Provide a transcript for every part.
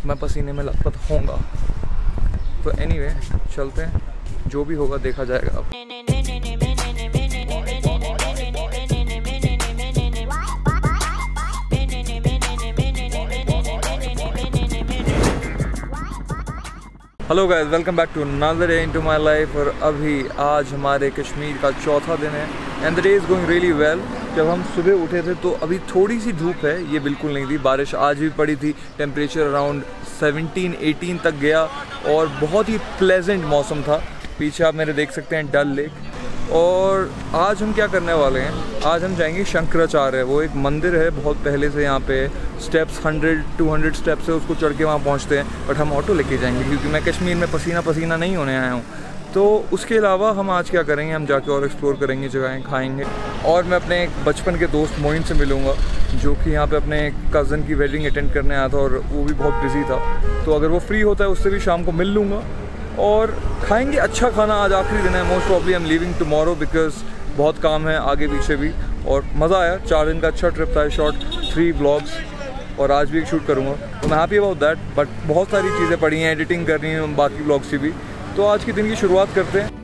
मैं पसीने में लथपथ होऊंगा। तो एनीवे चलते हैं, जो भी होगा देखा जाएगा अब। Hello guys, welcome back to another day into my life. और अभी आज हमारे कश्मीर का चौथा दिन है and the day is going really well. जब हम सुबह उठे थे तो अभी थोड़ी सी धूप है, ये बिल्कुल नहीं थी। बारिश आज भी पड़ी थी, टेम्परेचर अराउंड 17-18 तक गया और बहुत ही प्लेजेंट मौसम था। पीछे आप मेरे देख सकते हैं डल लेक। और आज हम क्या करने वाले हैं, आज हम जाएंगे शंकराचार्य। वो एक मंदिर है, बहुत पहले से यहाँ पे स्टेप्स 100-200 स्टेप्स है, उसको चढ़ के वहाँ पहुँचते हैं। बट हम ऑटो लेके जाएंगे क्योंकि मैं कश्मीर में पसीना नहीं होने आया हूँ। तो उसके अलावा हम आज क्या करेंगे, हम जाके और एक्सप्लोर करेंगे, जगहें खाएंगे। और मैं अपने एक बचपन के दोस्त मोइन से मिलूँगा जो कि यहाँ पे अपने कज़न की वेडिंग अटेंड करने आया था और वो भी बहुत बिजी था। तो अगर वो फ्री होता है उससे भी शाम को मिल लूँगा और खाएंगे अच्छा खाना। आज आखिरी दिन है, most probably I am leaving tomorrow because बहुत काम है आगे पीछे भी। और मज़ा आया, 4 दिन का अच्छा ट्रिप था, शॉर्ट 3 व्लॉग्स और आज भी एक शूट करूँगा। तो मैं हैप्पी अबाउट दैट। बट बहुत सारी चीज़ें पड़ी हैं, एडिटिंग करनी है बाकी व्लॉग्स की भी। तो आज के दिन की शुरुआत करते हैं।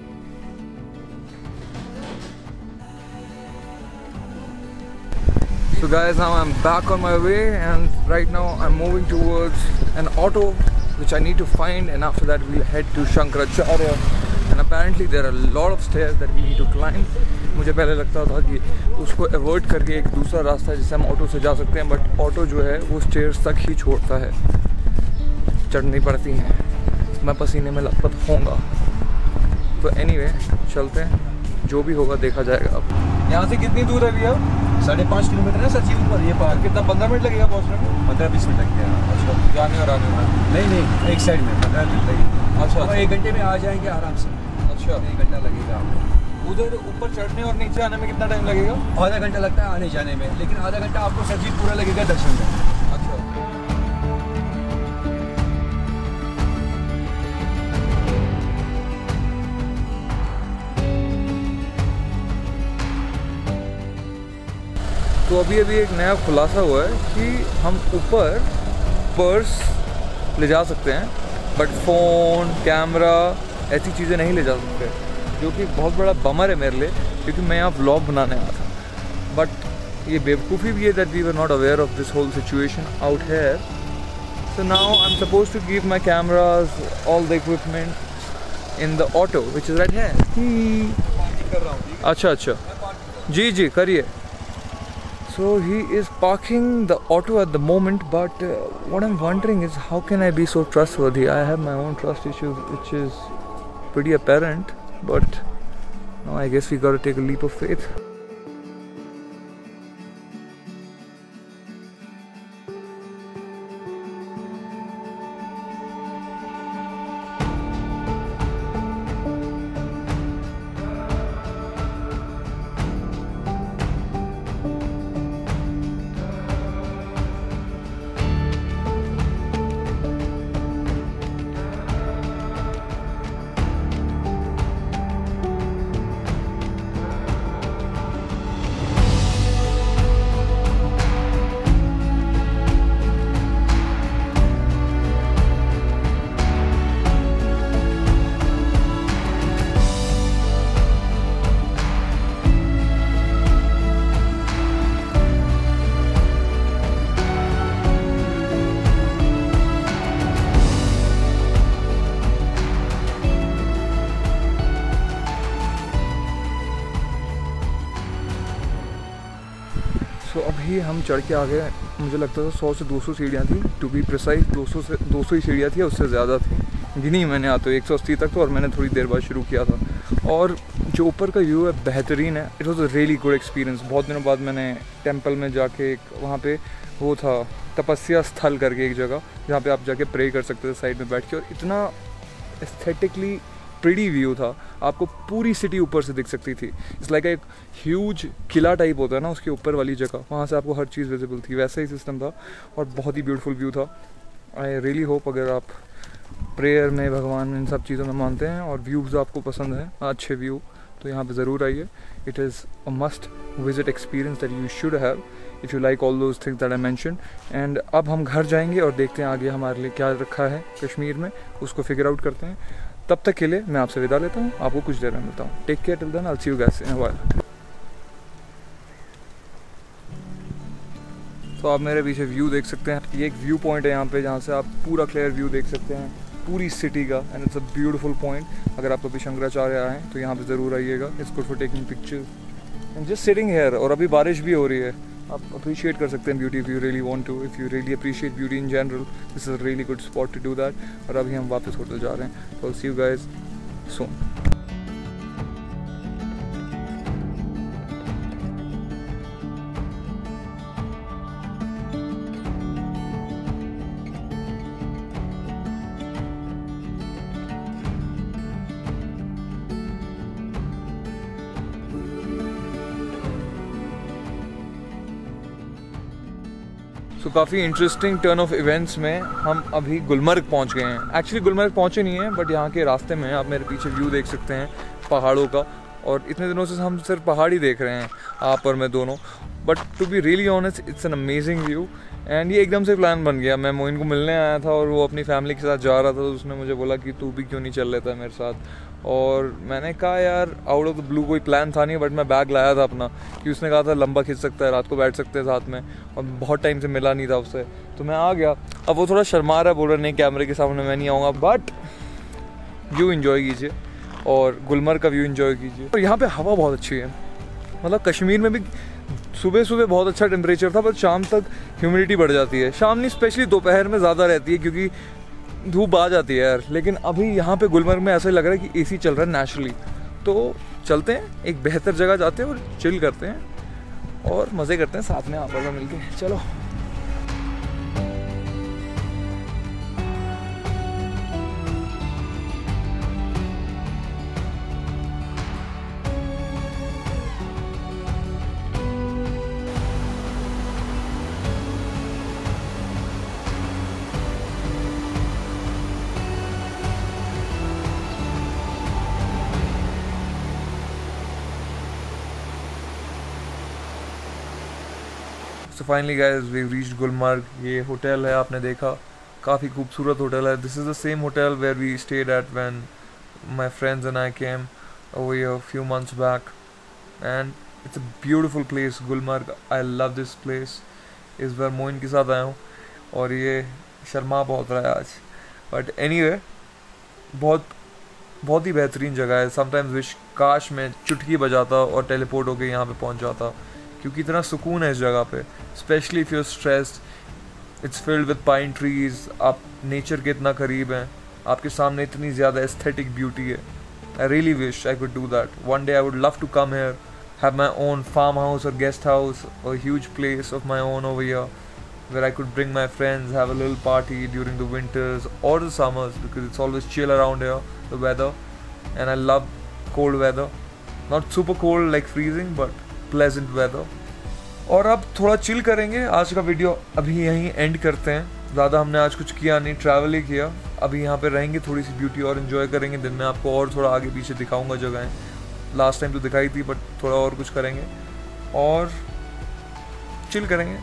So guys, now I'm back on my way and right now I'm moving towards an auto which I need to find, and after that we'll head to Shankaracharya and apparently there are a lot of stairs that we need to climb. मुझे पहले लगता था कि उसको avoid करके एक दूसरा रास्ता है जिससे हम ऑटो से जा सकते हैं, बट ऑटो जो है वो स्टेयर्स तक ही छोड़ता है, चढ़नी पड़ती हैं। मैं पसीने में लथपथ होऊंगा। तो एनीवे चलते हैं, जो भी होगा देखा जाएगा अब। यहाँ से कितनी दूर है भैया? 5.5 किलोमीटर है सर जी ऊपर। ये पार कितना 15 मिनट लगेगा पहुँचने में? 15-20 मिनट लगेगा। अच्छा, जाने और आने में? नहीं, एक साइड में 15 मिनट लगेगा। अच्छा, 1 घंटे में आ जाएंगे आराम से। अच्छा, 1 घंटा लगेगा आपको। उधर ऊपर चढ़ने और नीचे आने में कितना टाइम लगेगा? आधा घंटा लगता है आने जाने में, लेकिन आधा घंटा आपको सर जी पूरा लगेगा दर्शन में। अच्छा, तो अभी एक नया खुलासा हुआ है कि हम ऊपर पर्स ले जा सकते हैं बट फ़ोन, कैमरा, ऐसी चीज़ें नहीं ले जा सकते, जो कि बहुत बड़ा बमर है मेरे लिए क्योंकि मैं यहाँ व्लॉग बनाने आया था। बट ये बेवकूफ़ी भी है that we were not aware of this whole situation out here. So now I am suppose to give my cameras, all the equipment in the auto which is right है। अच्छा, जी करिए। So he is parking the auto at the moment, but what I'm wondering is how can I be so trustworthy? I have my own trust issues, which is pretty apparent, but now I guess we gotta take a leap of faith. सो अभी हम चढ़ के आ गए। मुझे लगता था 100 से 200 सीढ़ियाँ थी, टू बी प्रिसाइज 200 ही सीढ़ियाँ थी, उससे ज़्यादा थी। गिनी मैंने आ तो 180 तक तो, और मैंने थोड़ी देर बाद शुरू किया था। और जो ऊपर का व्यू है बेहतरीन है। It was a really good experience. बहुत दिनों बाद मैंने टेम्पल में जाके, एक वहाँ पे वो था तपस्या स्थल करके एक जगह जहाँ पे आप जाके प्रे कर सकते थे साइड में बैठ के, और इतना एस्थेटिकली प्रीटी व्यू था, आपको पूरी सिटी ऊपर से दिख सकती थी। इट्स लाइक एक ह्यूज किला टाइप होता है ना, उसके ऊपर वाली जगह, वहाँ से आपको हर चीज़ विजिबल थी, वैसा ही सिस्टम था और बहुत ही ब्यूटीफुल व्यू था। आई रियली होप अगर आप प्रेयर में, भगवान, इन सब चीज़ों में मानते हैं और व्यूज़ आपको पसंद है, अच्छे व्यू, तो यहाँ पे ज़रूर आइए। It is a must visit experience that you should have if you like all those things that I mention. And अब हम घर जाएंगे और देखते हैं आगे हमारे लिए क्या रखा है कश्मीर में, उसको फिगर आउट करते हैं। तब तक के लिए मैं आपसे विदा लेता हूँ, आपको कुछ देर में मिलता हूँ। Take care till then, I will see you guys in a while. तो आप मेरे पीछे व्यू देख सकते हैं, ये एक व्यू पॉइंट है यहाँ पे जहाँ से आप पूरा क्लियर व्यू देख सकते हैं पूरी सिटी का, and it's a beautiful point. अगर आप कभी शंकराचार्य आए तो यहाँ पे ज़रूर आइएगा। It's good for taking pictures and just sitting here. और अभी बारिश भी हो रही है, आप अप्रिशिएट कर सकते हैं beauty if you really want to, if you really appreciate beauty in general, this is a really good spot to do that. और अभी हम वापस होटल जा रहे हैं, तो सी यू गाइस सून। तो काफ़ी इंटरेस्टिंग टर्न ऑफ इवेंट्स में हम अभी गुलमर्ग पहुंच गए हैं। एक्चुअली गुलमर्ग पहुंचे नहीं हैं, बट यहाँ के रास्ते में आप मेरे पीछे व्यू देख सकते हैं पहाड़ों का। और इतने दिनों से हम सिर्फ पहाड़ ही देख रहे हैं, आप और मैं दोनों। But to be really honest, it's an amazing view. And ये एकदम से प्लान बन गया। मैं मोइन को मिलने आया था और वो अपनी फैमिली के साथ जा रहा था, तो उसने मुझे बोला कि तू भी क्यों नहीं चल लेता मेरे साथ। और मैंने कहा यार आउट ऑफ द ब्लू कोई प्लान था नहीं, बट मैं बैग लाया था अपना, कि उसने कहा था लंबा खींच सकता है, रात को बैठ सकते हैं साथ में, और बहुत टाइम से मिला नहीं था उससे, तो मैं आ गया। अब वो थोड़ा शर्मा रहा है, बोल रहा नहीं कैमरे के सामने मैं नहीं आऊँगा, बट व्यू इन्जॉय कीजिए और गुलमर्ग का व्यू इन्जॉय कीजिए। और यहाँ पे हवा बहुत अच्छी है, मतलब कश्मीर में भी सुबह सुबह बहुत अच्छा टेम्परेचर था, बट शाम तक ह्यूमिडिटी बढ़ जाती है। शाम नहीं, स्पेशली दोपहर में ज़्यादा रहती है क्योंकि धूप आ जाती है यार। लेकिन अभी यहाँ पे गुलमर्ग में ऐसा लग रहा है कि एसी चल रहा है नेचुरली। तो चलते हैं, एक बेहतर जगह जाते हैं और चिल करते हैं और मज़े करते हैं साथ में आपस में मिलके। चलो so finally guys we reached Gulmarg. ये होटल है, आपने देखा, काफ़ी खूबसूरत होटल है। This is the same hotel where we stayed at when my friends and I came over here few months back, and it's a beautiful place Gulmarg. I love this place. इस बार मोइन के साथ आया हूँ और ये शर्मा बहुत रहा है आज, बट एनीवे बहुत ही बेहतरीन जगह है। समटाइम्स विश काश मैं चुटकी बजाता और टेलीपोर्ट होकर यहाँ पे पहुँच जाता, क्योंकि इतना सुकून है इस जगह पे। Specially if you are stressed, it's filled with pine trees. आप नेचर के इतना करीब हैं, आपके सामने इतनी ज़्यादा एस्थेटिक ब्यूटी है। I really wish I could do that one day. I would love to come here, have my own farm house और गेस्ट हाउस, और huge place of my own over here where I could bring my friends, have a little party during the winters or the summers, because it's always chill around here, the weather, and I love cold weather. Not super cold like freezing, but pleasant weather. और अब थोड़ा chill करेंगे। आज का video अभी यहीं and करते हैं। ज़्यादा हमने आज कुछ किया नहीं, ट्रैवल ही किया। अभी यहाँ पे रहेंगे, थोड़ी सी ब्यूटी और इन्जॉय करेंगे। दिन में आपको और थोड़ा आगे पीछे दिखाऊंगा जगहें, लास्ट टाइम तो दिखाई थी, बट थोड़ा और कुछ करेंगे और चिल करेंगे।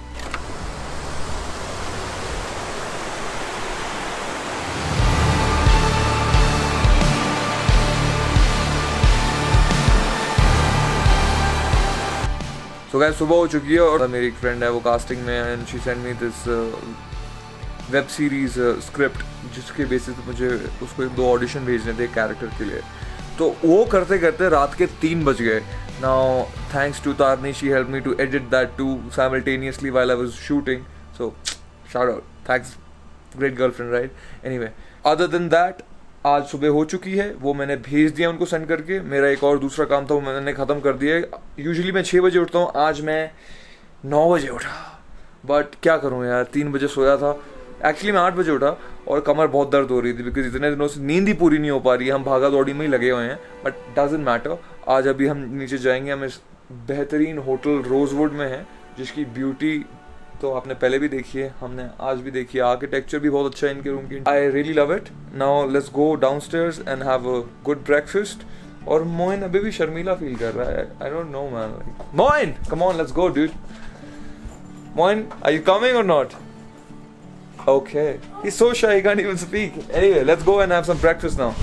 सो गाइस सुबह हो चुकी है और मेरी एक फ्रेंड है, वो कास्टिंग में है, and she send me this web series script, जिसके बेसिस पे मुझे उसको 2 ऑडिशन भेजने थे कैरेक्टर के लिए। तो वो करते करते रात के 3 बज गए। Now thanks to Tarini, she help me to edit that too simultaneously while I was shooting. So shout out, thanks, great girlfriend right. Anyway, other than that आज सुबह हो चुकी है, वो मैंने भेज दिया उनको सेंड करके। मेरा एक और दूसरा काम था, वो मैंने ख़त्म कर दिया है। यूजुअली मैं 6 बजे उठता हूँ, आज मैं 9 बजे उठा, बट क्या करूँ यार, 3 बजे सोया था। एक्चुअली मैं 8 बजे उठा और कमर बहुत दर्द हो रही थी, बिकॉज इतने दिनों से नींद ही पूरी नहीं हो पा रही है। हम भागा दौड़ी में ही लगे हुए हैं, बट डजंट मैटर। आज अभी हम नीचे जाएंगे, हम इस बेहतरीन होटल रोजवुड में है, जिसकी ब्यूटी तो आपने पहले भी देखी है, हमने आज भी देखी है। आर्किटेक्चर भी बहुत अच्छा है इनके रूम की। I really love it. Now let's go downstairs and have a good breakfast. और मोइन अभी भी शर्मीला फील कर रहा है, I don't know man. Moin come on, let's go dude. Moin, are you coming or not? Okay. He's so shy, he can't even speak. Anyway, let's go and have some breakfast now.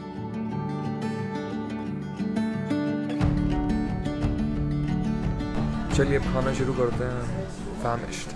चलिए अब खाना शुरू करते हैं. Famished.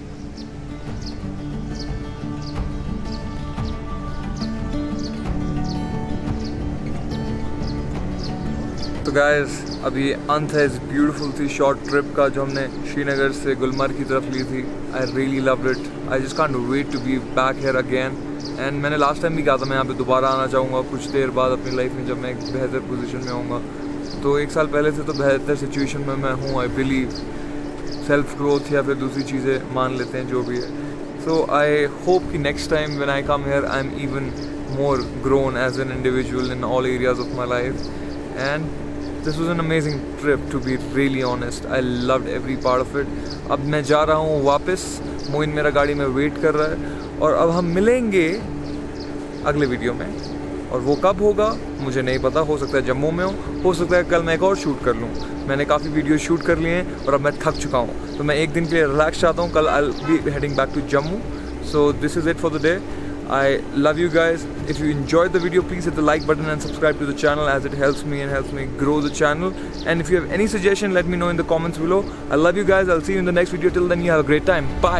तो guys अभी अंत है इस ब्यूटीफुल सी शॉर्ट ट्रिप का जो हमने श्रीनगर से गुलमर्ग की तरफ ली थी. I really loved it. I just can't wait to be back here again. एंड मैंने लास्ट टाइम भी कहा था मैं यहाँ पे दोबारा आना चाहूँगा कुछ देर बाद अपनी लाइफ में, जब मैं एक बेहतर पोजीशन में होऊंगा. तो 1 साल पहले से तो बेहतर सिचुएशन में मैं हूँ. आई बिलीव सेल्फ ग्रोथ या फिर दूसरी चीज़ें मान लेते हैं जो भी है. सो आई होप कि next time when I come here I am even more grown as an individual in all areas of my life. And this was an amazing trip to be really honest. I loved every part of it. अब मैं जा रहा हूँ वापस. मोइन मेरा गाड़ी में wait कर रहा है और अब हम मिलेंगे अगले वीडियो में. और वो कब होगा मुझे नहीं पता. हो सकता है जम्मू में हो सकता है कल मैं एक और शूट कर लूँ. मैंने काफ़ी वीडियो शूट कर लिए हैं और अब मैं थक चुका हूँ. तो मैं एक दिन के लिए रिलैक्स चाहता हूँ. कल I will be heading back to Jammu. So this is it for the day. I love you guys. If you enjoyed the video, please hit the like button and subscribe to the channel as it helps me and helps me grow the channel. And if you have any suggestion, let me know in the comments below. I love you guys. I'll see you in the next video. Till then, you have a great time. Bye.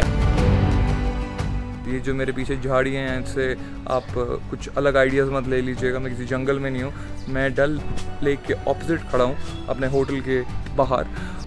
ये जो मेरे पीछे झाड़ियाँ हैं इससे आप कुछ अलग आइडियाज़ मत ले लीजिएगा. मैं किसी जंगल में नहीं हूँ. मैं डल लेक के ऑपोजिट खड़ा हूँ अपने होटल के बाहर.